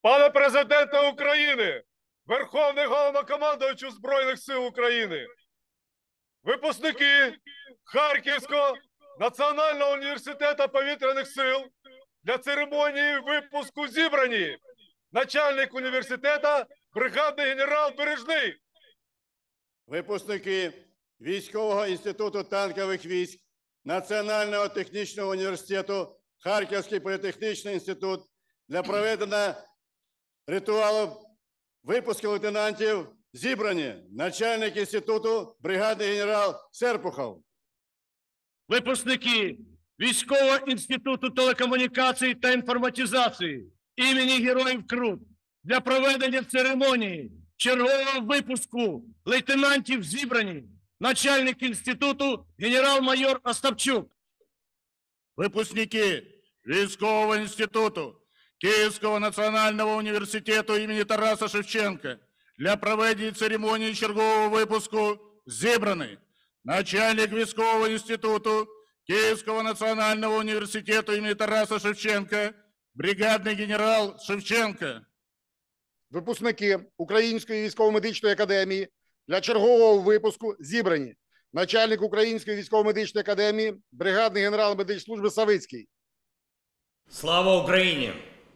Пане президенте України, Верховний Головнокомандувач Збройних сил України, випускники Харківського національного університету повітряних сил для церемонії випуску зібрані начальник університету бригадний генерал Бережний. Випускники Військового інституту танкових військ Національного технічного університету Харківський політехнічний інститут для проведення ритуалу випуску лейтенантів зібрані начальник інституту бригадний генерал Серпухов. Випускники Військового інституту телекомунікацій та інформатизації імені Героїв Крут для проведення церемонії чергового випуску лейтенантів зібрані начальник інституту генерал-майор Остапчук. Випускники Військового інституту Київського національного університету імені Тараса Шевченка для проведення церемонії чергового випуску зібраний начальник Військового інституту Київського національного університету імені Тараса Шевченка, бригадний генерал Шевченка. Випускники Української військово-медичної академії для чергового випуску зібрані начальник Української військово-медичної академії, бригадний генерал медичслужби Савицький. Слава Україні!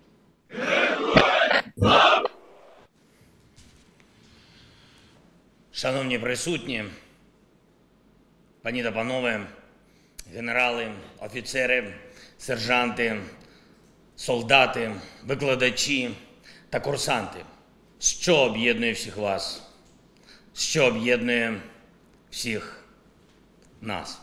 Шановні присутні, пані та панове, генерали, офіцери, сержанти, солдати, викладачі та курсанти. Що об'єднує всіх вас? Що об'єднує всіх нас?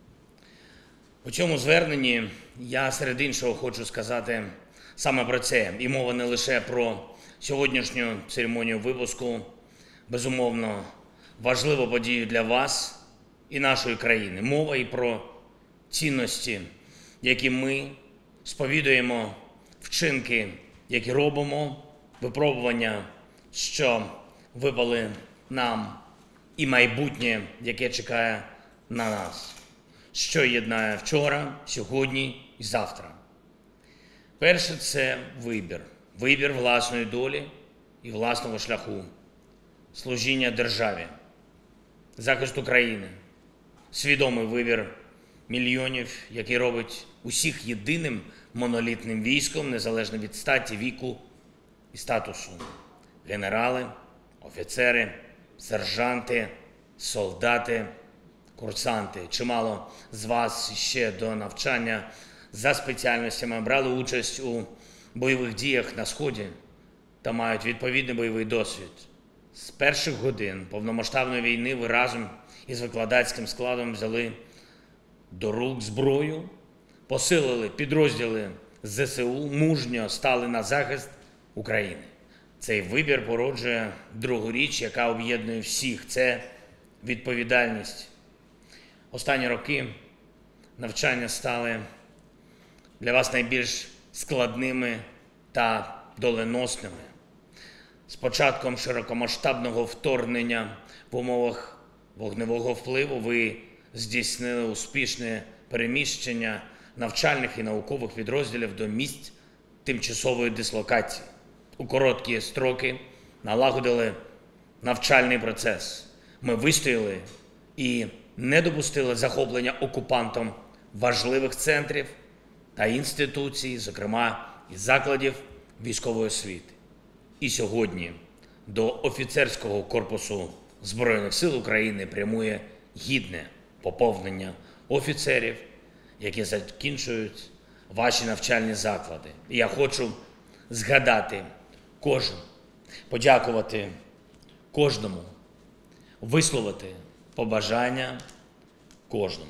У цьому зверненні я серед іншого хочу сказати саме про це. І мова не лише про сьогоднішню церемонію випуску, безумовно, важливу подію для вас і нашої країни. Мова і про цінності, які ми сповідуємо, вчинки, які робимо, випробування, що випали нам, і майбутнє, яке чекає на нас. Що єднає вчора, сьогодні і завтра? Перше – це вибір. Вибір власної долі і власного шляху. Служіння державі. Захист України. Свідомий вибір мільйонів, який робить усіх єдиним монолітним військом, незалежно від статі, віку і статусу. Генерали, офіцери, сержанти, солдати, курсанти. Чимало з вас ще до навчання за спеціальностями брали участь у бойових діях на Сході та мають відповідний бойовий досвід. З перших годин повномасштабної війни ви разом із викладацьким складом взяли до рук зброю, посилили підрозділи ЗСУ, мужньо стали на захист України. Цей вибір породжує другу річ, яка об'єднує всіх – це відповідальність. Останні роки навчання стали для вас найбільш складними та доленосними. З початком широкомасштабного вторгнення в умовах вогневого впливу ви здійснили успішне переміщення навчальних і наукових підрозділів до місць тимчасової дислокації. У короткі строки налагодили навчальний процес. Ми вистояли і не допустили захоплення окупантом важливих центрів та інституцій, зокрема і закладів військової освіти. І сьогодні до офіцерського корпусу Збройних сил України прямує гідне поповнення офіцерів, які закінчують ваші навчальні заклади. І я хочу згадати кожен, подякувати кожному, висловити побажання кожному.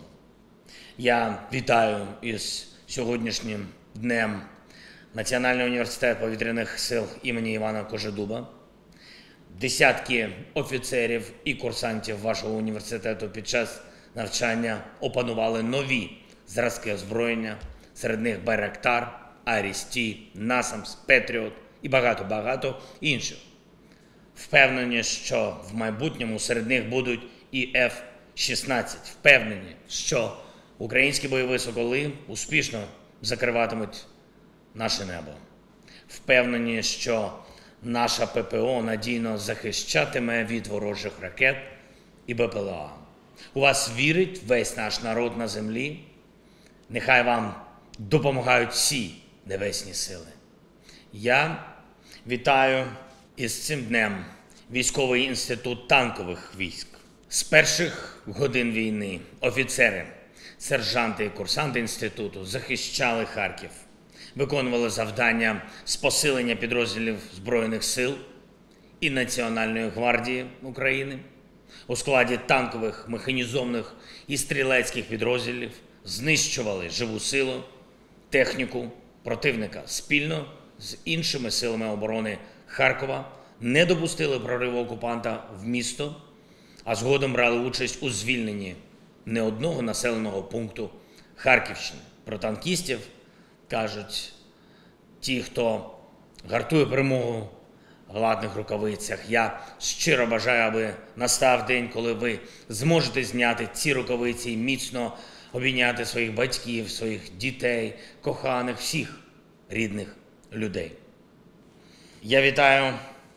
Я вітаю із сьогоднішнім днем Національний університет повітряних сил імені Івана Кожедуба. Десятки офіцерів і курсантів вашого університету під час навчання опанували нові зразки озброєння, серед них Байрактар, Арісті, Насамс, Петріот і багато-багато інших. Впевнені, що в майбутньому серед них будуть і F-16. Впевнені, що українські бойові соколи успішно закриватимуть наше небо. впевнені, що наша ППО надійно захищатиме від ворожих ракет і БПЛА. У вас вірить весь наш народ на землі. Нехай вам допомагають всі небесні сили. Я вітаю із цим днем Військовий інститут танкових військ. З перших годин війни офіцери, сержанти і курсанти інституту захищали Харків, виконували завдання з посилення підрозділів Збройних сил і Національної гвардії України. У складі танкових, механізованих і стрілецьких підрозділів знищували живу силу, техніку противника. Спільно з іншими силами оборони Харкова не допустили прориву окупанта в місто, а згодом брали участь у звільненні не одного населеного пункту Харківщини. Про танкістів кажуть ті, хто гартує перемогу в гладних рукавицях. Я щиро бажаю, аби настав день, коли ви зможете зняти ці рукавиці і міцно обійняти своїх батьків, своїх дітей, коханих, всіх рідних людей. Я вітаю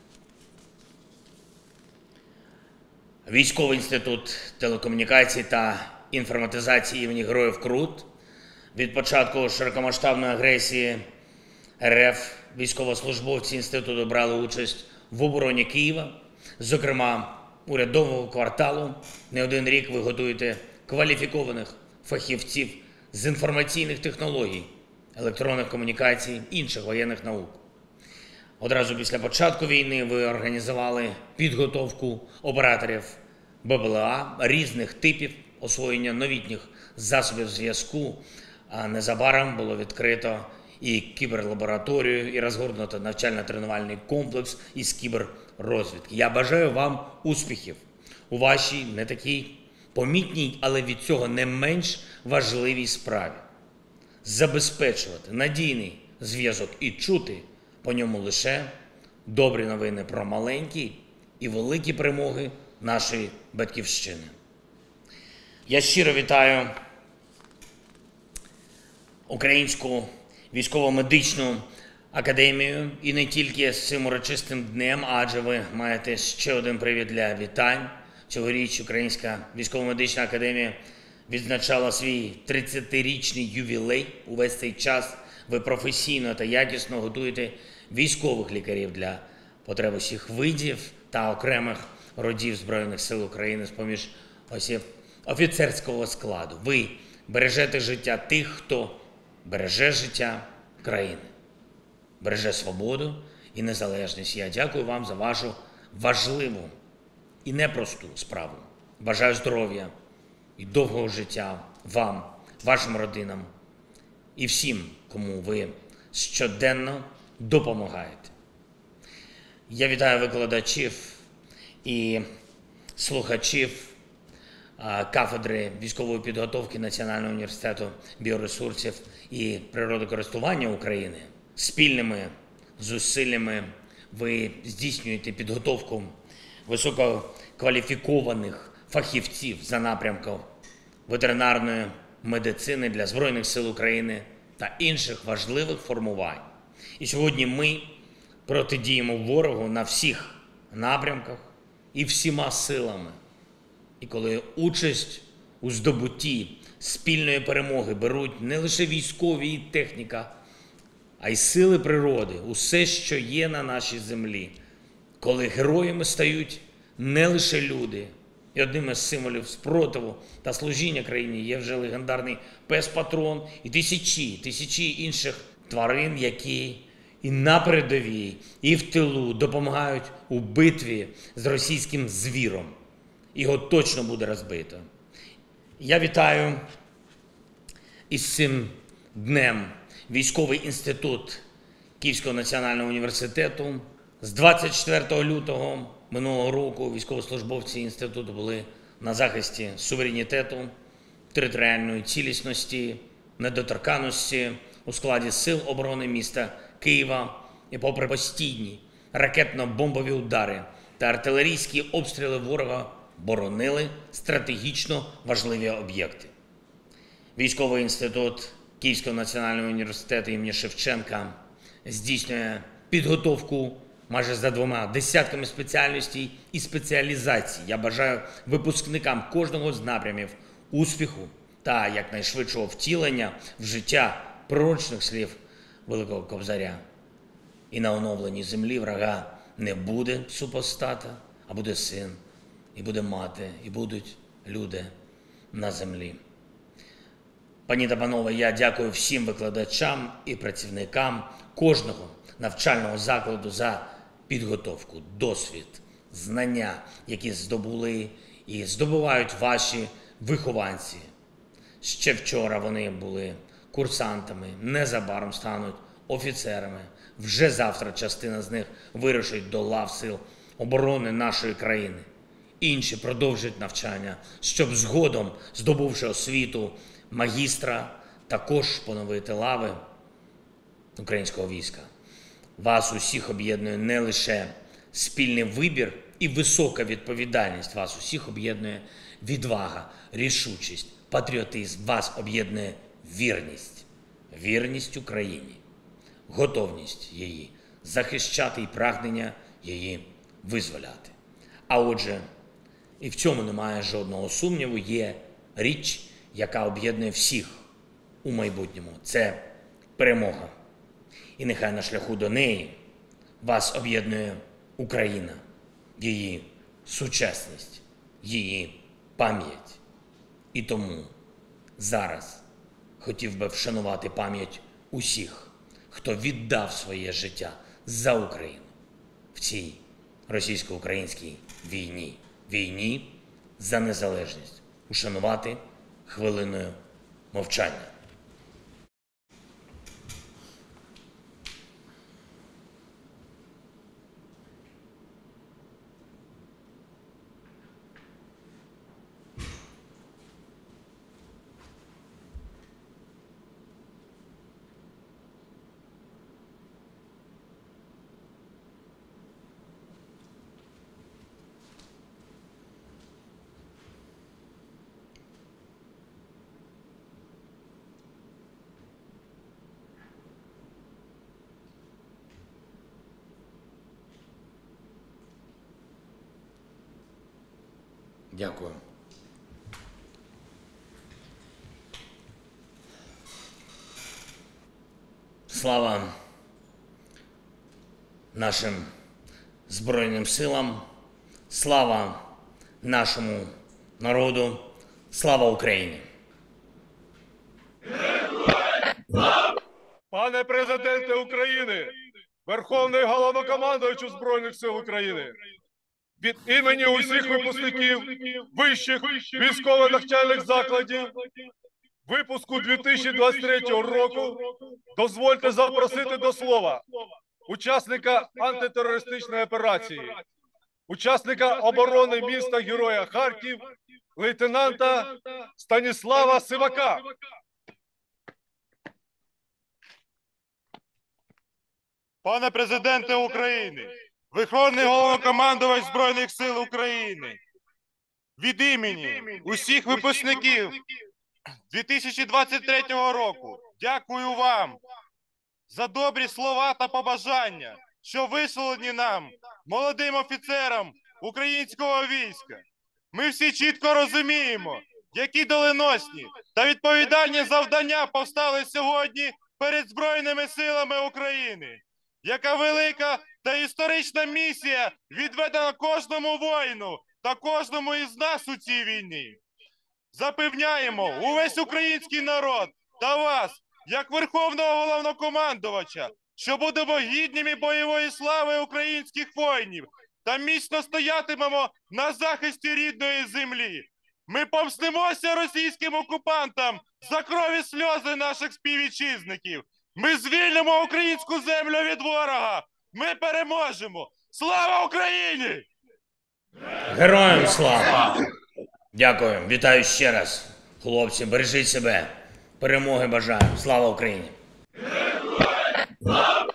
Військовий інститут телекомунікацій та інформатизації імені Героїв Крут. Від початку широкомасштабної агресії РФ військовослужбовці інституту брали участь в обороні Києва, зокрема урядового кварталу. Не один рік ви готуєте кваліфікованих фахівців з інформаційних технологій, електронних комунікацій, інших воєнних наук. Одразу після початку війни ви організували підготовку операторів БПЛА різних типів, освоєння новітніх засобів зв'язку, а незабаром було відкрито і кіберлабораторію, і розгорнуто навчально-тренувальний комплекс із кіберрозвідки. Я бажаю вам успіхів у вашій не такій помітній, але від цього не менш важливій справі. Забезпечувати надійний зв'язок і чути по ньому лише добрі новини про маленькі і великі перемоги нашої Батьківщини. Я щиро вітаю Українську військово-медичну академію і не тільки з цим урочистим днем, адже ви маєте ще один привід для вітань. Цьогоріч Українська військово-медична академія відзначала свій 30-річний ювілей. Увесь цей час ви професійно та якісно готуєте військових лікарів для потреб усіх видів та окремих родів Збройних сил України з-поміж осіб офіцерського складу. Ви бережете життя тих, хто береже життя країни, береже свободу і незалежність. Я дякую вам за вашу важливу і непросту справу. Бажаю здоров'я і довгого життя вам, вашим родинам і всім, кому ви щоденно допомагаєте. Я вітаю викладачів і слухачів кафедри військової підготовки Національного університету біоресурсів і природокористування України. Спільними зусиллями ви здійснюєте підготовку висококваліфікованих фахівців за напрямком ветеринарної медицини для Збройних сил України та інших важливих формувань. І сьогодні ми протидіємо ворогу на всіх напрямках і всіма силами. І коли участь у здобутті спільної перемоги беруть не лише військові і техніка, а й сили природи, усе, що є на нашій землі, коли героями стають не лише люди, і одним із символів спротиву та служіння країні є вже легендарний пес-патрон і тисячі інших тварин, які і на передовій, і в тилу допомагають у битві з російським звіром. Його точно буде розбито. Я вітаю із цим днем Військовий інститут Київського національного університету. З 24 лютого минулого року військовослужбовці інституту були на захисті суверенітету, територіальної цілісності, недоторканності у складі Сил оборони міста Києва. І попри постійні ракетно-бомбові удари та артилерійські обстріли ворога, боронили стратегічно важливі об'єкти. Військовий інститут Київського національного університету імені Шевченка здійснює підготовку майже за 2 десятками спеціальностей і спеціалізацій. Я бажаю випускникам кожного з напрямів успіху та якнайшвидшого втілення в життя пророчних слів Великого Кобзаря. І на оновленій землі врага не буде супостата, а буде син, і буде мати, і будуть люди на землі. Пані та панове, я дякую всім викладачам і працівникам кожного навчального закладу за підготовку, досвід, знання, які здобули і здобувають ваші вихованці. Ще вчора вони були курсантами, незабаром стануть офіцерами. Вже завтра частина з них вирушить до лав сил оборони нашої країни. Інші продовжують навчання, щоб згодом, здобувши освіту магістра, також поновити лави українського війська. Вас усіх об'єднує не лише спільний вибір і висока відповідальність. Вас усіх об'єднує відвага, рішучість, патріотизм. Вас об'єднує вірність. Вірність Україні, готовність її захищати і прагнення її визволяти. А отже, і в цьому немає жодного сумніву, є річ, яка об'єднує всіх у майбутньому. Це перемога. І нехай на шляху до неї вас об'єднує Україна, її сучасність, її пам'ять. І тому зараз хотів би вшанувати пам'ять усіх, хто віддав своє життя за Україну в цій російсько-українській війні. Війні за незалежність. Ушанувати хвилиною мовчання. Дякую. Слава нашим Збройним силам, слава нашому народу, слава Україні! Пане президенте України, Верховний Головнокомандуючий Збройних сил України, від імені усіх випускників вищих військово-навчальних закладів випуску 2023 року дозвольте запросити до слова учасника антитерористичної операції, учасника оборони міста Героя Харків, лейтенанта Станіслава Сивака. Пане президенте України, Верховний Головнокомандувач Збройних сил України, від імені усіх випускників 2023 року дякую вам за добрі слова та побажання, що висловлені нам, молодим офіцерам українського війська. Ми всі чітко розуміємо, які доленосні та відповідальні завдання повстали сьогодні перед Збройними силами України. Яка велика та історична місія відведена кожному воїну та кожному із нас у цій війні. Запевняємо увесь український народ та вас, як Верховного Головнокомандувача, що будемо гідними бойової слави українських воїнів та міцно стоятимемо на захисті рідної землі. Ми помстимося російським окупантам за крові сльози наших співвітчизників. Ми звільнимо українську землю від ворога. Ми переможемо. Слава Україні! Героям слава! Дякую. Вітаю ще раз. Хлопці, бережіть себе. Перемоги бажаю. Слава Україні! Слава!